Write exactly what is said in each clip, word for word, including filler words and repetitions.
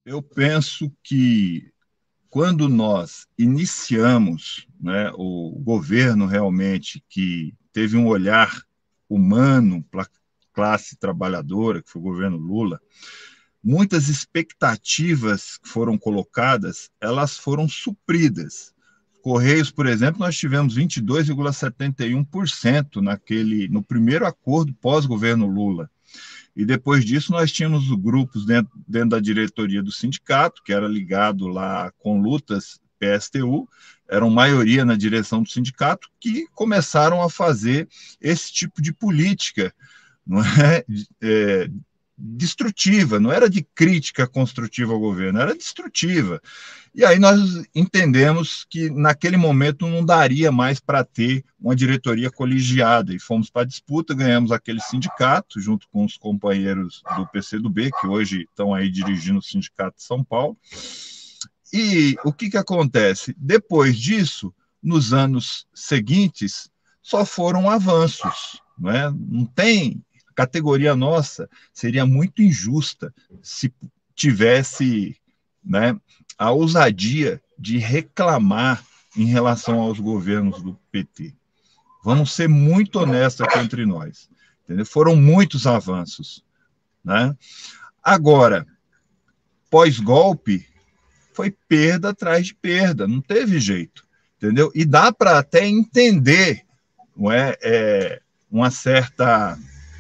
Eu penso que quando nós iniciamos, né, o governo realmente que teve um olhar humano para a classe trabalhadora, que foi o governo Lula, muitas expectativas que foram colocadas, elas foram supridas. Correios, por exemplo, nós tivemos vinte e dois vírgula setenta e um por cento naquele no primeiro acordo pós-governo Lula. E depois disso, nós tínhamos grupos dentro, dentro da diretoria do sindicato, que era ligado lá com lutas P S T U, eram maioria na direção do sindicato, que começaram a fazer esse tipo de política, não é, é destrutiva, não era de crítica construtiva ao governo, era destrutiva. E aí nós entendemos que naquele momento não daria mais para ter uma diretoria colegiada e fomos para a disputa, ganhamos aquele sindicato junto com os companheiros do P C do B, que hoje estão aí dirigindo o sindicato de São Paulo. E o que, que acontece? Depois disso, nos anos seguintes, só foram avanços, não é? Não tem categoria nossa, seria muito injusta se tivesse, né, a ousadia de reclamar em relação aos governos do P T. Vamos ser muito honestos aqui entre nós. Entendeu? Foram muitos avanços. Né? Agora, pós-golpe, foi perda atrás de perda, não teve jeito. Entendeu? E dá para até entender, não é, é, uma certa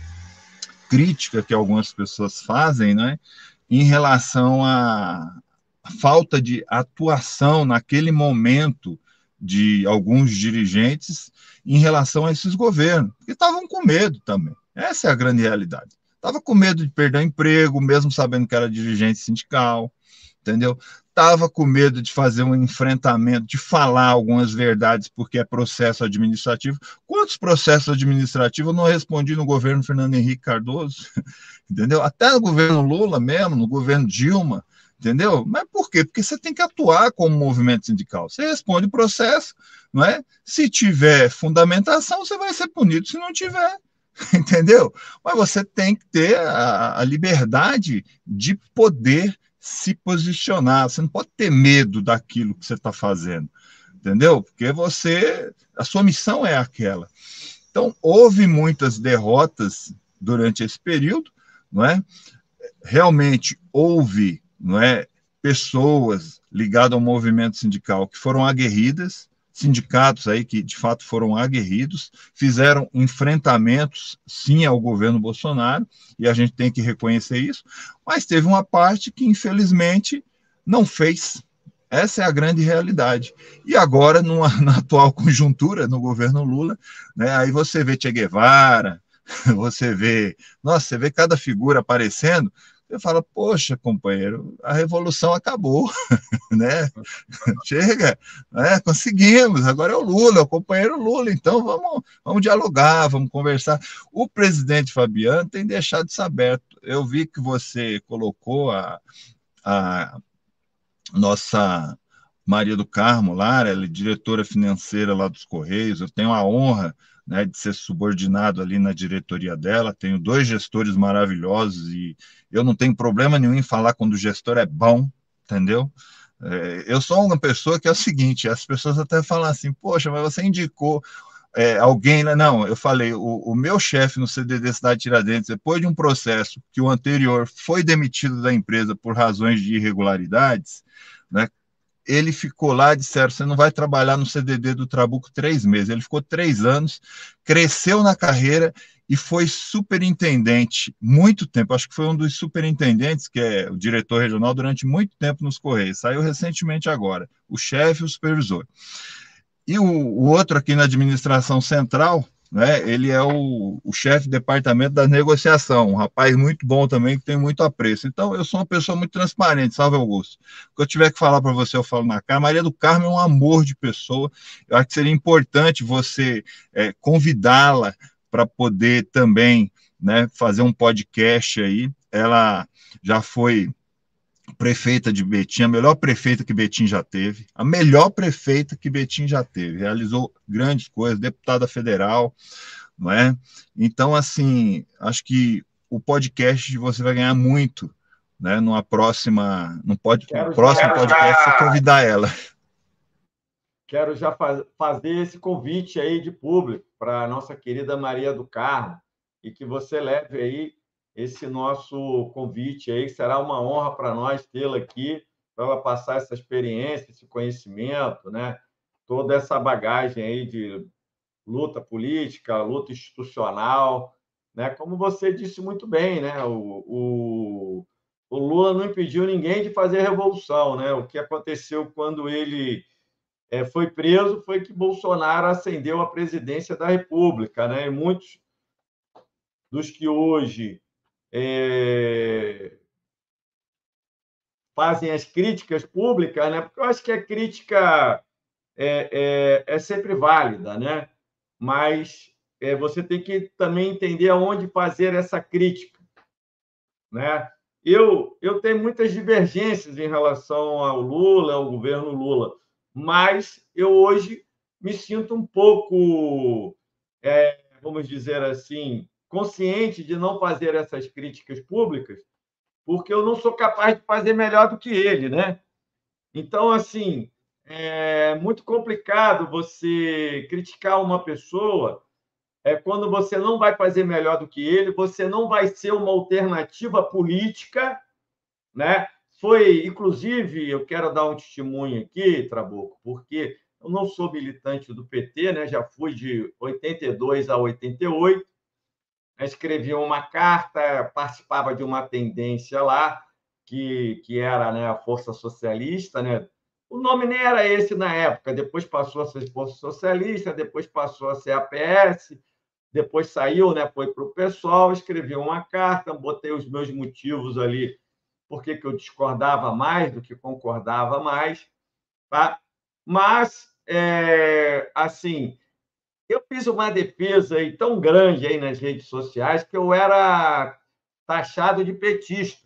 crítica que algumas pessoas fazem, né, em relação à falta de atuação naquele momento de alguns dirigentes em relação a esses governos, que estavam com medo também. Essa é a grande realidade. Estava com medo de perder o emprego, mesmo sabendo que era dirigente sindical, entendeu? Estava com medo de fazer um enfrentamento, de falar algumas verdades, porque é processo administrativo. Quantos processos administrativos eu não respondi no governo Fernando Henrique Cardoso? Entendeu? Até no governo Lula mesmo, no governo Dilma, entendeu? Mas por quê? Porque você tem que atuar como movimento sindical. Você responde o processo, não é? Se tiver fundamentação, você vai ser punido. Se não tiver, entendeu? Mas você tem que ter a, a liberdade de poder se posicionar. Você não pode ter medo daquilo que você está fazendo, entendeu? Porque você, a sua missão é aquela. Então, houve muitas derrotas durante esse período, não é? Realmente houve, não é, pessoas ligadas ao movimento sindical que foram aguerridas, sindicatos aí que de fato foram aguerridos, fizeram enfrentamentos sim ao governo Bolsonaro, e a gente tem que reconhecer isso, mas teve uma parte que infelizmente não fez. Essa é a grande realidade. E agora, numa, na atual conjuntura, no governo Lula, né, aí você vê Che Guevara, você vê, nossa, você vê cada figura aparecendo, você fala, poxa, companheiro, a revolução acabou, né? Chega, né? Conseguimos, agora é o Lula, é o companheiro Lula, então vamos, vamos dialogar, vamos conversar. O presidente Fabiano tem deixado isso aberto. Eu vi que você colocou a, a nossa Maria do Carmo lá, ela é diretora financeira lá dos Correios, eu tenho a honra, né, de ser subordinado ali na diretoria dela, tenho dois gestores maravilhosos e eu não tenho problema nenhum em falar quando o gestor é bom, entendeu? É, eu sou uma pessoa que é o seguinte, as pessoas até falam assim, poxa, mas você indicou é, alguém, né? Não, eu falei, o, o meu chefe no C D D Cidade Tiradentes, depois de um processo que o anterior foi demitido da empresa por razões de irregularidades, né? Ele ficou lá, disseram, você não vai trabalhar no C D D do Trabuco três meses. Ele ficou três anos, cresceu na carreira e foi superintendente muito tempo. Acho que foi um dos superintendentes, que é o diretor regional, durante muito tempo nos Correios. Saiu recentemente agora, o chefe e o supervisor. E o, o outro aqui na administração central, né, ele é o, o chefe de departamento da negociação, um rapaz muito bom também, que tem muito apreço. Então, eu sou uma pessoa muito transparente, salve Augusto. O que eu tiver que falar para você, eu falo na cara. Maria do Carmo é um amor de pessoa. Eu acho que seria importante você é, convidá-la para poder também, né, fazer um podcast aí. Ela já foi prefeita de Betim, a melhor prefeita que Betim já teve, a melhor prefeita que Betim já teve, realizou grandes coisas, deputada federal, não é? Então, assim, acho que o podcast você vai ganhar muito, né, numa próxima, no pode, Quero próximo já, podcast, você convidar ela. quero já faz, fazer esse convite aí de público para a nossa querida Maria do Carmo e que você leve aí esse nosso convite aí, que será uma honra para nós tê-la aqui, para ela passar essa experiência, esse conhecimento, né? Toda essa bagagem aí de luta política, luta institucional, né? Como você disse muito bem, né? O, o, o Lula não impediu ninguém de fazer revolução, né? O que aconteceu quando ele é, foi preso foi que Bolsonaro ascendeu à presidência da República, né? E muitos dos que hoje é, fazem as críticas públicas, né? Porque eu acho que a crítica é, é, é sempre válida, né? Mas é, você tem que também entender aonde fazer essa crítica, né? Eu, eu tenho muitas divergências em relação ao Lula, ao governo Lula, mas eu hoje me sinto um pouco, é, vamos dizer assim, consciente de não fazer essas críticas públicas, porque eu não sou capaz de fazer melhor do que ele, né? Então, assim, é muito complicado você criticar uma pessoa é quando você não vai fazer melhor do que ele, você não vai ser uma alternativa política, né? Foi, inclusive, eu quero dar um testemunho aqui, Trabuco, porque eu não sou militante do P T, né? Já fui de oitenta e dois a oitenta e oito, escrevi uma carta, participava de uma tendência lá, que, que era, né, a Força Socialista, né? O nome nem era esse na época, depois passou a ser Força Socialista, depois passou a ser A P S, depois saiu, né, foi para o pessoal, escrevi uma carta, botei os meus motivos ali, porque que eu discordava mais do que concordava mais, tá? Mas, é, assim, eu fiz uma defesa aí tão grande aí nas redes sociais que eu era taxado de petista,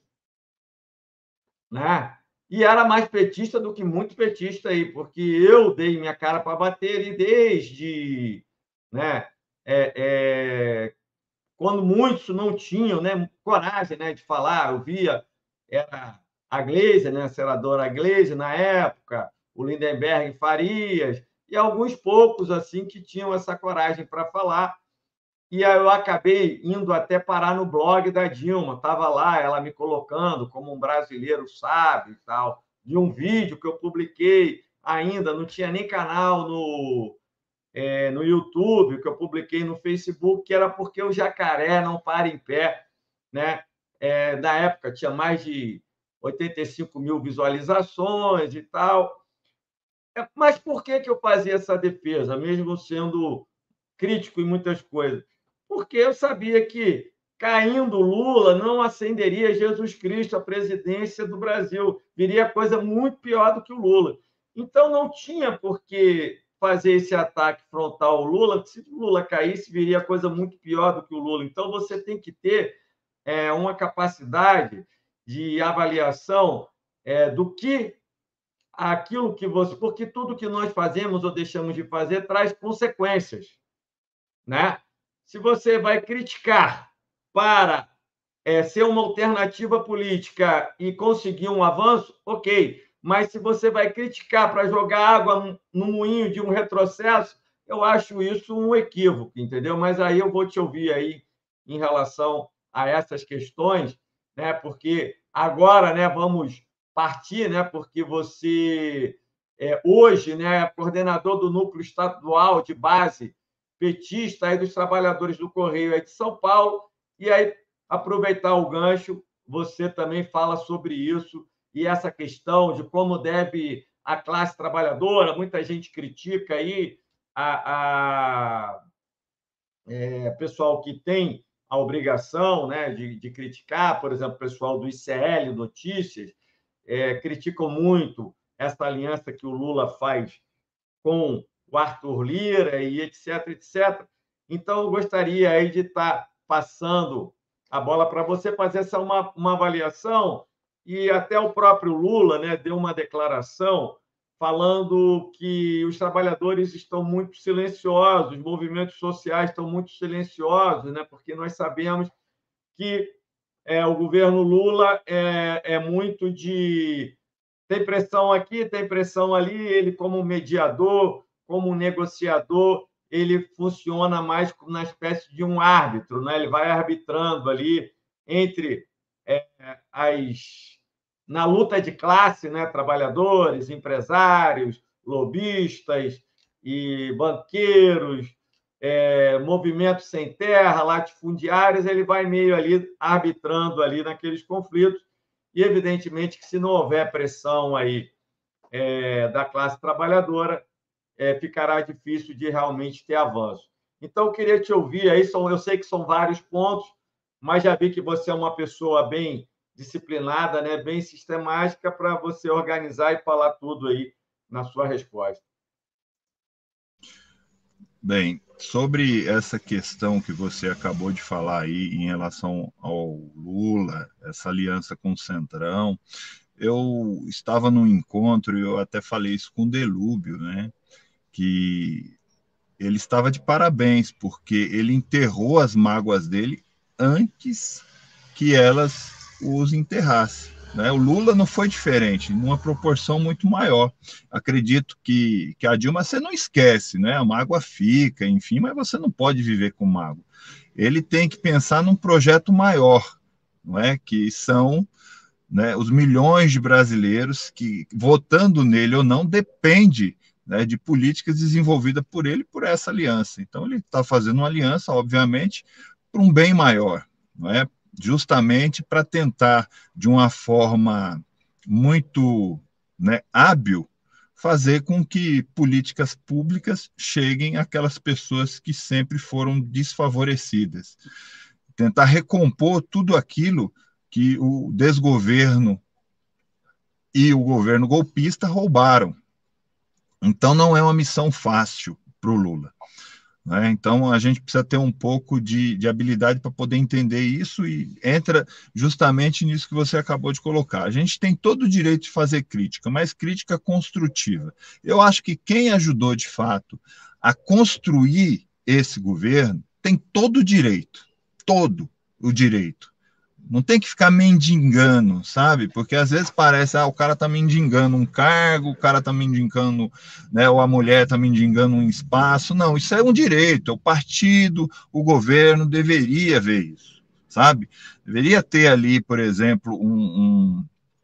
né? E era mais petista do que muito petista aí, porque eu dei minha cara para bater e desde, né, é, é, quando muitos não tinham, né, coragem, né, de falar, eu via era a Gleisi, né, a senadora Gleisi na época, o Lindenberg Farias e alguns poucos assim que tinham essa coragem para falar. E aí eu acabei indo até parar no blog da Dilma, estava lá ela me colocando como um brasileiro sábio e tal, de um vídeo que eu publiquei ainda, não tinha nem canal no, é, no YouTube, que eu publiquei no Facebook, que era porque o jacaré não para em pé, né? É, na época tinha mais de oitenta e cinco mil visualizações e tal. É, mas por que, que eu fazia essa defesa, mesmo sendo crítico em muitas coisas? Porque eu sabia que, caindo Lula, não ascenderia Jesus Cristo à presidência do Brasil, viria coisa muito pior do que o Lula. Então, não tinha por que fazer esse ataque frontal ao Lula, se o Lula caísse, viria coisa muito pior do que o Lula. Então, você tem que ter é, uma capacidade de avaliação é, do que aquilo que você. Porque tudo que nós fazemos ou deixamos de fazer traz consequências, né? Se você vai criticar para é, ser uma alternativa política e conseguir um avanço, ok. Mas se você vai criticar para jogar água no moinho de um retrocesso, eu acho isso um equívoco, entendeu? Mas aí eu vou te ouvir aí em relação a essas questões, né? Porque agora, né, vamos partir, né? Porque você é, hoje, né, é coordenador do núcleo estadual de base petista aí dos trabalhadores do Correio aí de São Paulo, e aí aproveitar o gancho, você também fala sobre isso e essa questão de como deve a classe trabalhadora, muita gente critica aí a, a é, pessoal que tem a obrigação, né, de, de criticar, por exemplo, o pessoal do I C L Notícias, é, criticam muito essa aliança que o Lula faz com o Arthur Lira e etc, etcétera. Então, eu gostaria aí de estar passando a bola para você fazer essa uma, uma avaliação, e até o próprio Lula, né, deu uma declaração falando que os trabalhadores estão muito silenciosos, os movimentos sociais estão muito silenciosos, né, porque nós sabemos que é, o governo Lula é, é muito de... Tem pressão aqui, tem pressão ali, ele como mediador, como negociador, ele funciona mais na espécie de um árbitro, né? Ele vai arbitrando ali entre é, as... na luta de classe, né? Trabalhadores, empresários, lobistas e banqueiros, é, movimentos sem terra, latifundiários, ele vai meio ali arbitrando ali naqueles conflitos. E, evidentemente, que se não houver pressão aí, é, da classe trabalhadora, é, ficará difícil de realmente ter avanço. Então, eu queria te ouvir aí, são, eu sei que são vários pontos, mas já vi que você é uma pessoa bem disciplinada, né, bem sistemática, para você organizar e falar tudo aí na sua resposta. Bem, sobre essa questão que você acabou de falar aí em relação ao Lula, essa aliança com o Centrão, eu estava num encontro e eu até falei isso com o Delúbio, né? Que ele estava de parabéns, porque ele enterrou as mágoas dele antes que elas os enterrassem. Né? O Lula não foi diferente, numa proporção muito maior. Acredito que, que a Dilma você não esquece, né? A mágoa fica, enfim, mas você não pode viver com mágoa. Ele tem que pensar num projeto maior, não é? Que são, né, os milhões de brasileiros que, votando nele ou não, depende, né, de políticas desenvolvidas por ele, por essa aliança. Então, ele está fazendo uma aliança, obviamente, para um bem maior, não é? Justamente para tentar, de uma forma muito, né, hábil, fazer com que políticas públicas cheguem àquelas pessoas que sempre foram desfavorecidas. Tentar recompor tudo aquilo que o desgoverno e o governo golpista roubaram. Então, não é uma missão fácil para o Lula. Né? Então, a gente precisa ter um pouco de, de habilidade para poder entender isso e entra justamente nisso que você acabou de colocar. A gente tem todo o direito de fazer crítica, mas crítica construtiva. Eu acho que quem ajudou, de fato, a construir esse governo tem todo o direito, todo o direito. Não tem que ficar mendigando, sabe? Porque às vezes parece, ah, o cara tá mendigando um cargo, o cara tá mendigando, né, ou a mulher tá mendigando um espaço. Não, isso é um direito. O partido, o governo deveria ver isso, sabe? Deveria ter ali, por exemplo, um, um,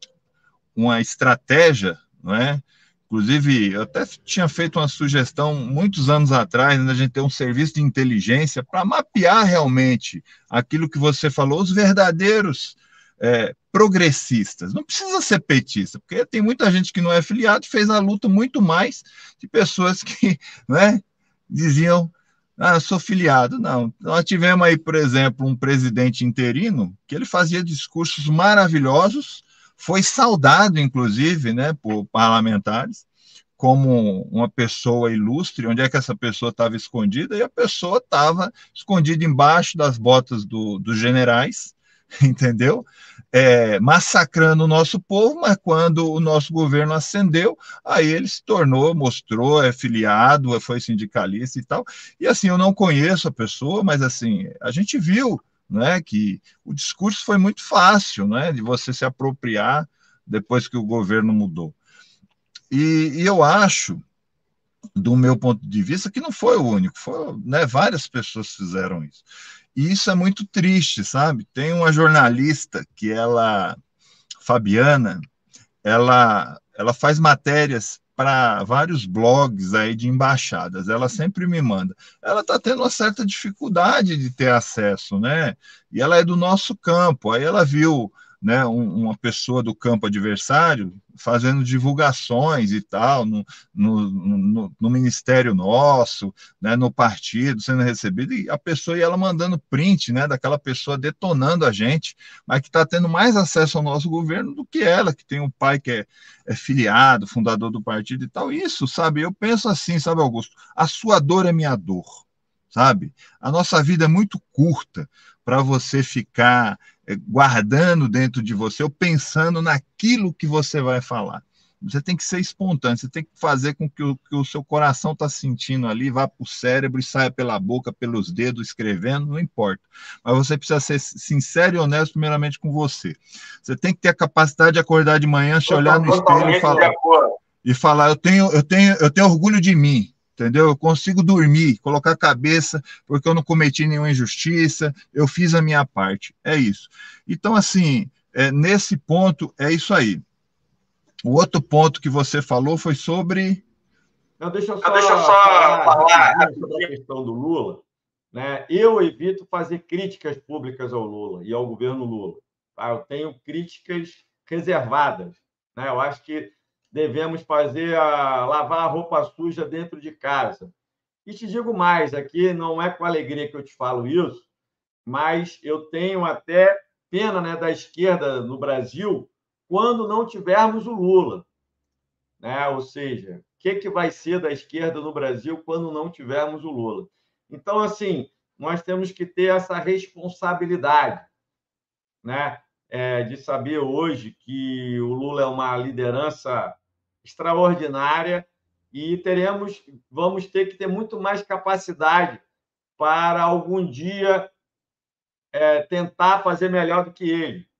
uma estratégia, não é? Inclusive, eu até tinha feito uma sugestão muitos anos atrás, né, a gente ter um serviço de inteligência para mapear realmente aquilo que você falou, os verdadeiros é, progressistas. Não precisa ser petista, porque tem muita gente que não é filiado e fez a luta muito mais de pessoas que, né, diziam, ah, sou filiado. Não. Nós tivemos aí, por exemplo, um presidente interino que ele fazia discursos maravilhosos, foi saudado, inclusive, né, por parlamentares, como uma pessoa ilustre. Onde é que essa pessoa estava escondida? E a pessoa estava escondida embaixo das botas do, dos generais, entendeu? É, massacrando o nosso povo, mas quando o nosso governo ascendeu, aí ele se tornou, mostrou, é filiado, foi sindicalista e tal. E assim, eu não conheço a pessoa, mas assim, a gente viu, né, que o discurso foi muito fácil, né, de você se apropriar depois que o governo mudou. E, e eu acho, do meu ponto de vista, que não foi o único, foi, né, várias pessoas fizeram isso. E isso é muito triste, sabe? Tem uma jornalista que ela, Fabiana, ela, ela faz matérias para vários blogs aí de embaixadas, ela sempre me manda. Ela está tendo uma certa dificuldade de ter acesso, né? E ela é do nosso campo, aí ela viu, né, um, uma pessoa do campo adversário fazendo divulgações e tal, no, no, no, no ministério nosso, né, no partido, sendo recebido, e a pessoa e ela mandando print, né, daquela pessoa detonando a gente, mas que está tendo mais acesso ao nosso governo do que ela, que tem um pai que é, é filiado, fundador do partido e tal. Isso, sabe, eu penso assim, sabe, Augusto, a sua dor é minha dor, sabe? A nossa vida é muito curta para você ficar guardando dentro de você ou pensando naquilo que você vai falar. Você tem que ser espontâneo, você tem que fazer com que o, que o seu coração está sentindo ali, vá para o cérebro e saia pela boca, pelos dedos, escrevendo, não importa. Mas você precisa ser sincero e honesto primeiramente com você. Você tem que ter a capacidade de acordar de manhã, se olhar no espelho e falar, e falar eu, tenho, eu, tenho, eu tenho orgulho de mim. Entendeu? Eu consigo dormir, colocar a cabeça, porque eu não cometi nenhuma injustiça, eu fiz a minha parte. É isso. Então, assim, é, nesse ponto, é isso aí. O outro ponto que você falou foi sobre... Não, deixa eu só, não, deixa eu só falar, falar sobre a questão do Lula. Né? Eu evito fazer críticas públicas ao Lula e ao governo Lula. Tá? Eu tenho críticas reservadas. Né? Eu acho que devemos fazer a lavar a roupa suja dentro de casa. E te digo mais, aqui não é com alegria que eu te falo isso, mas eu tenho até pena, né, da esquerda no Brasil quando não tivermos o Lula. Né? Ou seja, o que, que vai ser da esquerda no Brasil quando não tivermos o Lula? Então, assim, nós temos que ter essa responsabilidade, né? É, de saber hoje que o Lula é uma liderança extraordinária e teremos, vamos ter que ter muito mais capacidade para algum dia é, tentar fazer melhor do que ele.